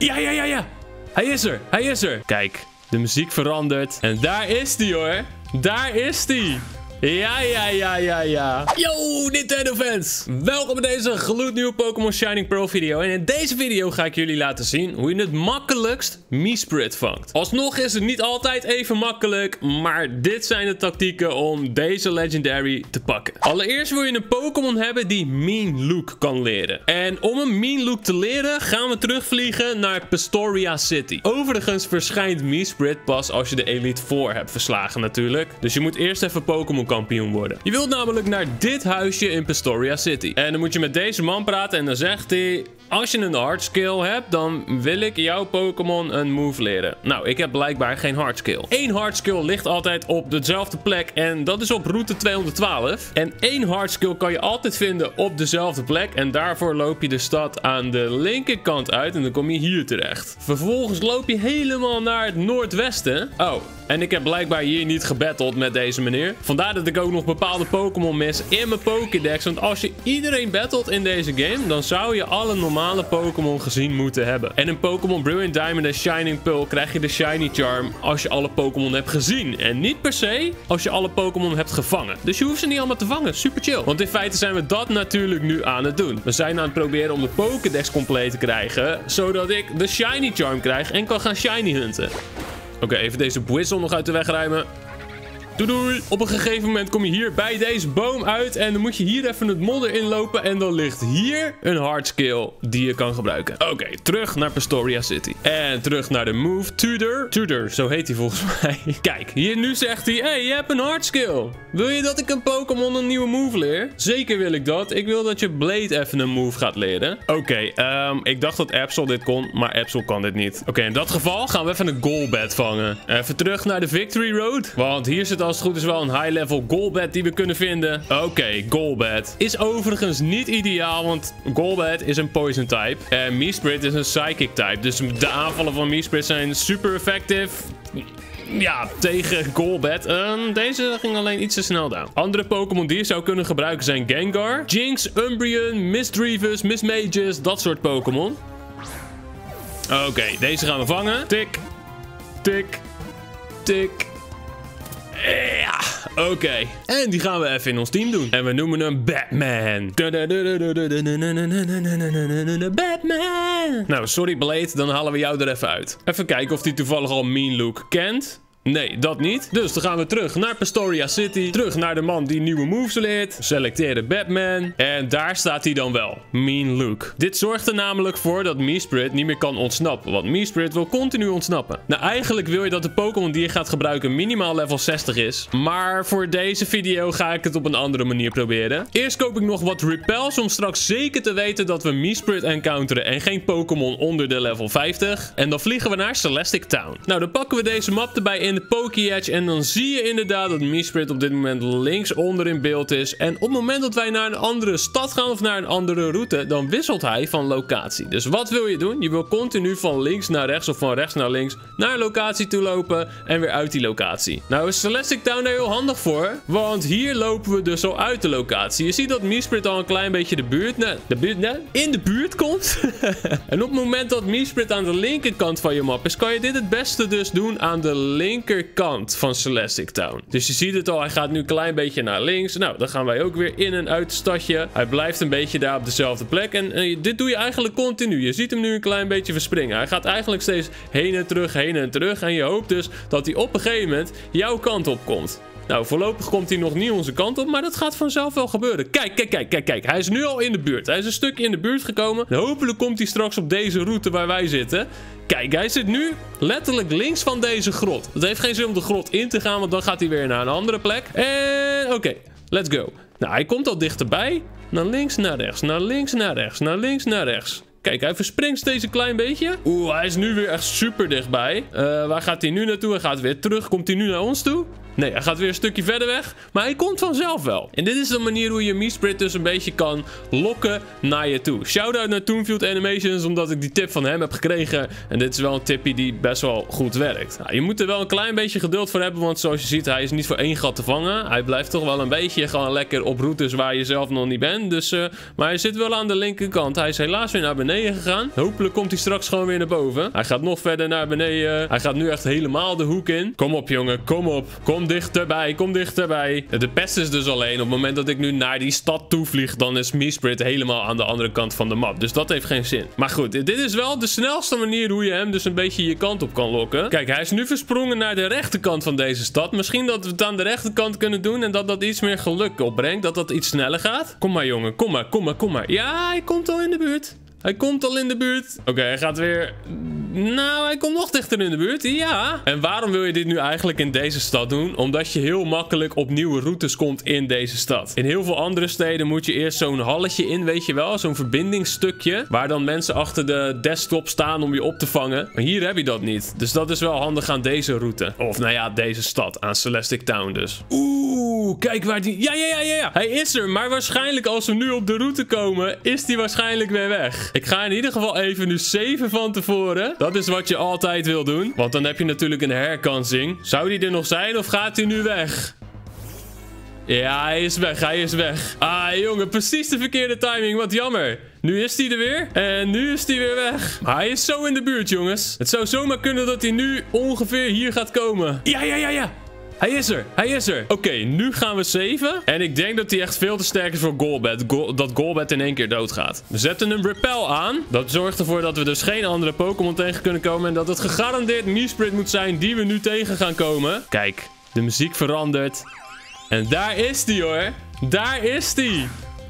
Ja. Hij is er. Kijk, de muziek verandert. En daar is hij hoor. Daar is hij. Ja. Yo, Nintendo fans! Welkom bij deze gloednieuwe Pokémon Shining Pearl video. En in deze video ga ik jullie laten zien hoe je het makkelijkst Mesprit vangt. Alsnog is het niet altijd even makkelijk, maar dit zijn de tactieken om deze Legendary te pakken. Allereerst wil je een Pokémon hebben die Mean Look kan leren. En om een Mean Look te leren gaan we terugvliegen naar Pastoria City. Overigens verschijnt Mesprit pas als je de Elite Four hebt verslagen natuurlijk. Dus je moet eerst even Pokémon kampioen worden. Je wilt namelijk naar dit huisje in Pastoria City. En dan moet je met deze man praten en dan zegt hij: als je een hard skill hebt, dan wil ik jouw Pokémon een move leren. Nou, ik heb blijkbaar geen hard skill. Eén hard skill ligt altijd op dezelfde plek en dat is op route 212. En één hard skill kan je altijd vinden op dezelfde plek en daarvoor loop je de stad aan de linkerkant uit en dan kom je hier terecht. Vervolgens loop je helemaal naar het noordwesten. Oh, en ik heb blijkbaar hier niet gebatteld met deze meneer. Vandaar dat ik ook nog bepaalde Pokémon mis in mijn Pokédex. Want als je iedereen battelt in deze game, dan zou je alle normale Pokémon gezien moeten hebben. En in Pokémon Brilliant Diamond en Shining Pearl krijg je de Shiny Charm als je alle Pokémon hebt gezien. En niet per se als je alle Pokémon hebt gevangen. Dus je hoeft ze niet allemaal te vangen. Super chill. Want in feite zijn we dat natuurlijk nu aan het doen. We zijn aan het proberen om de Pokédex compleet te krijgen, zodat ik de Shiny Charm krijg en kan gaan Shiny hunten. Oké, even deze Buizel nog uit de weg ruimen. Doei. Op een gegeven moment kom je hier bij deze boom uit en dan moet je hier even het modder inlopen en dan ligt hier een hard skill die je kan gebruiken. Oké, terug naar Pastoria City. En terug naar de move Tutor. Tutor, zo heet hij volgens mij. Kijk, hier nu zegt hij: hey, je hebt een hard skill. Wil je dat ik een Pokémon een nieuwe move leer? Zeker wil ik dat. Ik wil dat je Blade even een move gaat leren. Oké, ik dacht dat Absol dit kon, maar Absol kan dit niet. Oké, in dat geval gaan we even een Golbat vangen. Even terug naar de Victory Road, want hier zit als het goed is wel een high-level Golbat die we kunnen vinden. Oké, Golbat is overigens niet ideaal, want Golbat is een Poison type en Mesprit is een Psychic type. Dus de aanvallen van Mesprit zijn super effectief. Ja, tegen Golbat. Deze ging alleen iets te snel down. Andere Pokémon die je zou kunnen gebruiken zijn Gengar, Jynx, Umbreon, Misdreavus, Mismagius, dat soort Pokémon. Oké, deze gaan we vangen. Tik, tik, tik. Ja, oké. En die gaan we even in ons team doen. En we noemen hem Batman. Batman. Nou, sorry Blade, dan halen we jou er even uit. Even kijken of hij toevallig al Mean Look kent. Nee, dat niet. Dus dan gaan we terug naar Pastoria City. Terug naar de man die nieuwe moves leert. Selecteren Batman. En daar staat hij dan wel. Mean Look. Dit zorgt er namelijk voor dat Mesprit niet meer kan ontsnappen. Want Mesprit wil continu ontsnappen. Nou, eigenlijk wil je dat de Pokémon die je gaat gebruiken minimaal level 60 is. Maar voor deze video ga ik het op een andere manier proberen. Eerst koop ik nog wat repels om straks zeker te weten dat we Mesprit encounteren en geen Pokémon onder de level 50. En dan vliegen we naar Celestic Town. Nou, dan pakken we deze map erbij in de Pokédex en dan zie je inderdaad dat Mesprit op dit moment linksonder in beeld is. En op het moment dat wij naar een andere stad gaan of naar een andere route, dan wisselt hij van locatie. Dus wat wil je doen? Je wil continu van links naar rechts of van rechts naar links naar een locatie toe lopen en weer uit die locatie. Nou is Celestic Town daar heel handig voor, want hier lopen we dus al uit de locatie. Je ziet dat Mesprit al een klein beetje in de buurt komt. En op het moment dat Mesprit aan de linkerkant van je map is, kan je dit het beste dus doen aan de linkerkant van Celestic Town. Dus je ziet het al, hij gaat nu een klein beetje naar links. Nou, dan gaan wij ook weer in en uit het stadje. Hij blijft een beetje daar op dezelfde plek. En dit doe je eigenlijk continu. Je ziet hem nu een klein beetje verspringen. Hij gaat eigenlijk steeds heen en terug, heen en terug. En je hoopt dus dat hij op een gegeven moment jouw kant op komt. Nou, voorlopig komt hij nog niet onze kant op, maar dat gaat vanzelf wel gebeuren. Kijk. Hij is nu al in de buurt. Hij is een stukje in de buurt gekomen. En hopelijk komt hij straks op deze route waar wij zitten. Kijk, hij zit nu letterlijk links van deze grot. Het heeft geen zin om de grot in te gaan, want dan gaat hij weer naar een andere plek. En oké, let's go. Nou, hij komt al dichterbij. Naar links, naar rechts, naar links, naar rechts, naar links, naar rechts. Kijk, hij verspringt steeds een klein beetje. Oeh, hij is nu weer echt super dichtbij. Waar gaat hij nu naartoe? Hij gaat weer terug. Komt hij nu naar ons toe? Nee, hij gaat weer een stukje verder weg. Maar hij komt vanzelf wel. En dit is de manier hoe je Meesprit dus een beetje kan lokken naar je toe. Shout-out naar Toonfield Animations, omdat ik die tip van hem heb gekregen. En dit is wel een tipje die best wel goed werkt. Nou, je moet er wel een klein beetje geduld voor hebben, want zoals je ziet, hij is niet voor één gat te vangen. Hij blijft toch wel een beetje gewoon lekker op routes waar je zelf nog niet bent. Dus, maar hij zit wel aan de linkerkant. Hij is helaas weer naar beneden gegaan. Hopelijk komt hij straks gewoon weer naar boven. Hij gaat nog verder naar beneden. Hij gaat nu echt helemaal de hoek in. Kom op, jongen. Kom op. Kom dichterbij. Kom dichterbij. De pest is dus alleen. Op het moment dat ik nu naar die stad toe vlieg, dan is Meesprit helemaal aan de andere kant van de map. Dus dat heeft geen zin. Maar goed, dit is wel de snelste manier hoe je hem dus een beetje je kant op kan lokken. Kijk, hij is nu versprongen naar de rechterkant van deze stad. Misschien dat we het aan de rechterkant kunnen doen en dat dat iets meer geluk opbrengt. Dat dat iets sneller gaat. Kom maar, jongen. Kom maar, kom maar, kom maar. Ja, hij komt al in de buurt. Hij komt al in de buurt. Oké, hij gaat weer... Nou, hij komt nog dichter in de buurt. Ja. En waarom wil je dit nu eigenlijk in deze stad doen? Omdat je heel makkelijk op nieuwe routes komt in deze stad. In heel veel andere steden moet je eerst zo'n halletje in, weet je wel. Zo'n verbindingsstukje. Waar dan mensen achter de desktop staan om je op te vangen. Maar hier heb je dat niet. Dus dat is wel handig aan deze route. Of nou ja, deze stad. Aan Celestic Town dus. Oeh, kijk waar die... Ja. Hij is er. Maar waarschijnlijk als we nu op de route komen, is die waarschijnlijk weer weg. Ik ga in ieder geval even nu saven van tevoren. Dat is wat je altijd wil doen. Want dan heb je natuurlijk een herkansing. Zou die er nog zijn of gaat hij nu weg? Ja, hij is weg. Hij is weg. Ah, jongen. Precies de verkeerde timing. Wat jammer. Nu is hij er weer. En nu is hij weer weg. Maar hij is zo in de buurt, jongens. Het zou zomaar kunnen dat hij nu ongeveer hier gaat komen. Ja. Hij is er. Hij is er. Oké, nu gaan we saven. En ik denk dat hij echt veel te sterk is voor Golbat. Dat Golbat in één keer doodgaat. We zetten een Repel aan. Dat zorgt ervoor dat we dus geen andere Pokémon tegen kunnen komen. En dat het gegarandeerd Meesprit moet zijn die we nu tegen gaan komen. Kijk, de muziek verandert. En daar is die, hoor. Daar is die.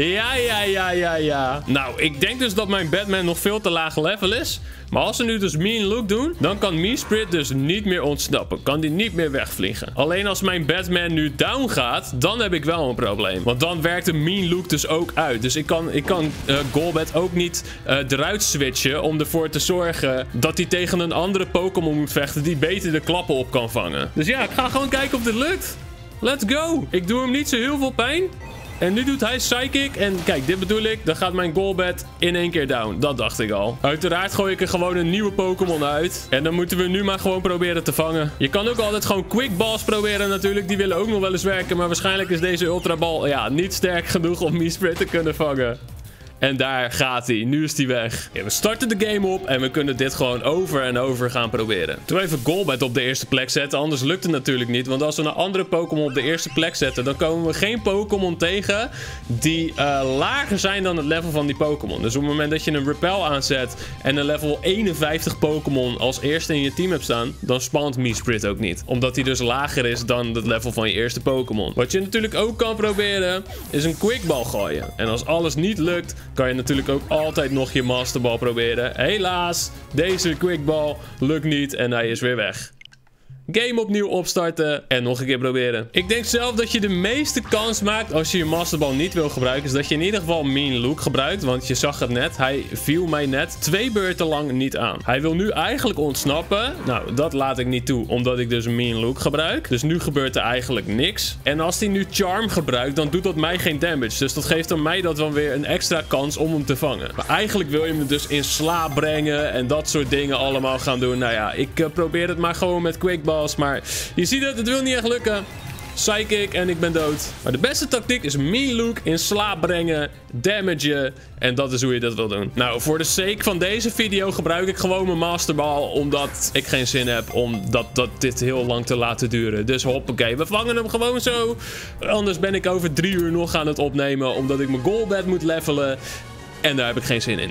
Ja. Nou, ik denk dus dat mijn Batman nog veel te laag level is. Maar als we nu dus Mean Look doen, dan kan Meesprit dus niet meer ontsnappen. Kan die niet meer wegvliegen. Alleen als mijn Batman nu down gaat, dan heb ik wel een probleem. Want dan werkt de Mean Look dus ook uit. Dus ik kan Golbat ook niet eruit switchen om ervoor te zorgen dat hij tegen een andere Pokémon moet vechten die beter de klappen op kan vangen. Dus ja, ik ga gewoon kijken of dit lukt. Let's go. Ik doe hem niet zo heel veel pijn. En nu doet hij Psychic. En kijk, dit bedoel ik. Dan gaat mijn Golbat in één keer down. Dat dacht ik al. Uiteraard gooi ik er gewoon een nieuwe Pokémon uit. En dan moeten we nu maar gewoon proberen te vangen. Je kan ook altijd gewoon Quick Balls proberen natuurlijk. Die willen ook nog wel eens werken. Maar waarschijnlijk is deze Ultra Ball ja, niet sterk genoeg om Meesprit te kunnen vangen. En daar gaat hij. Nu is hij weg. Ja, we starten de game op en we kunnen dit gewoon over en over gaan proberen. Toen even Golbat op de eerste plek zetten. Anders lukt het natuurlijk niet. Want als we een andere Pokémon op de eerste plek zetten, dan komen we geen Pokémon tegen die lager zijn dan het level van die Pokémon. Dus op het moment dat je een Repel aanzet en een level 51 Pokémon als eerste in je team hebt staan, dan spant Meesprit ook niet. Omdat hij dus lager is dan het level van je eerste Pokémon. Wat je natuurlijk ook kan proberen, is een Quick Ball gooien. En als alles niet lukt, kan je natuurlijk ook altijd nog je Master Ball proberen. Helaas, deze Quick Ball lukt niet en hij is weer weg. Game opnieuw opstarten en nog een keer proberen. Ik denk zelf dat je de meeste kans maakt als je je Master Ball niet wil gebruiken. Is dat je in ieder geval Mean Look gebruikt. Want je zag het net. Hij viel mij net 2 beurten lang niet aan. Hij wil nu eigenlijk ontsnappen. Nou, dat laat ik niet toe. Omdat ik dus Mean Look gebruik. Dus nu gebeurt er eigenlijk niks. En als hij nu Charm gebruikt, dan doet dat mij geen damage. Dus dat geeft dan mij dat dan weer een extra kans om hem te vangen. Maar eigenlijk wil je hem dus in slaap brengen. En dat soort dingen allemaal gaan doen. Nou ja, ik probeer het maar gewoon met Quick Ball. Maar je ziet het wil niet echt lukken. Psychic en ik ben dood. Maar de beste tactiek is Mean Look in slaap brengen, damagen. En dat is hoe je dat wil doen. Nou, voor de sake van deze video gebruik ik gewoon mijn Master Ball. Omdat ik geen zin heb om dit heel lang te laten duren. Dus hoppakee, we vangen hem gewoon zo. Anders ben ik over 3 uur nog aan het opnemen. Omdat ik mijn Golbat moet levelen. En daar heb ik geen zin in.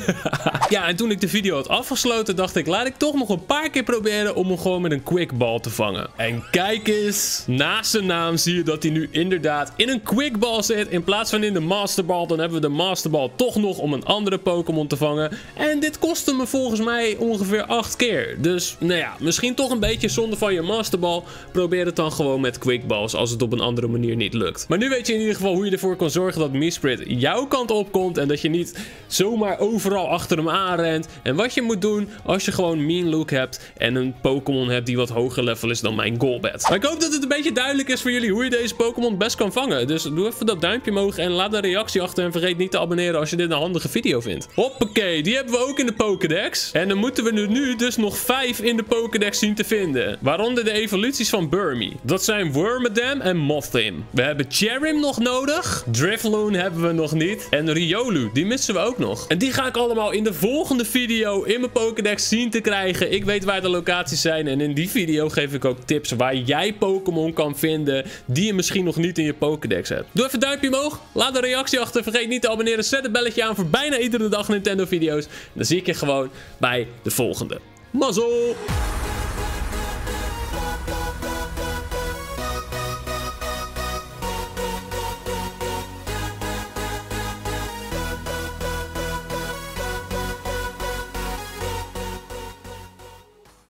Ja, en toen ik de video had afgesloten, dacht ik, laat ik toch nog een paar keer proberen om hem gewoon met een Quick Ball te vangen. En kijk eens, naast zijn naam zie je dat hij nu inderdaad in een Quick Ball zit. In plaats van in de Master Ball, dan hebben we de Master Ball toch nog om een andere Pokémon te vangen. En dit kostte me volgens mij ongeveer 8 keer. Dus, nou ja, misschien toch een beetje zonde van je Master Ball. Probeer het dan gewoon met Quick Balls als het op een andere manier niet lukt. Maar nu weet je in ieder geval hoe je ervoor kan zorgen dat Meesprit jouw kant op komt en dat je niet niet zomaar overal achter hem aanrent. En wat je moet doen als je gewoon mean look hebt en een Pokémon hebt die wat hoger level is dan mijn Golbat. Maar ik hoop dat het een beetje duidelijk is voor jullie hoe je deze Pokémon best kan vangen. Dus doe even dat duimpje omhoog en laat een reactie achter. En vergeet niet te abonneren als je dit een handige video vindt. Hoppakee, die hebben we ook in de Pokédex. En dan moeten we er nu dus nog 5 in de Pokédex zien te vinden. Waaronder de evoluties van Burmy. Dat zijn Wormadam en Mothim. We hebben Cherim nog nodig. Drifloon hebben we nog niet. En Riolu, die missen we ook nog. En die ga ik allemaal in de volgende video in mijn Pokédex zien te krijgen. Ik weet waar de locaties zijn. En in die video geef ik ook tips waar jij Pokémon kan vinden die je misschien nog niet in je Pokédex hebt. Doe even een duimpje omhoog. Laat een reactie achter. Vergeet niet te abonneren. Zet het belletje aan voor bijna iedere dag Nintendo video's. Dan zie ik je gewoon bij de volgende. Mazzel!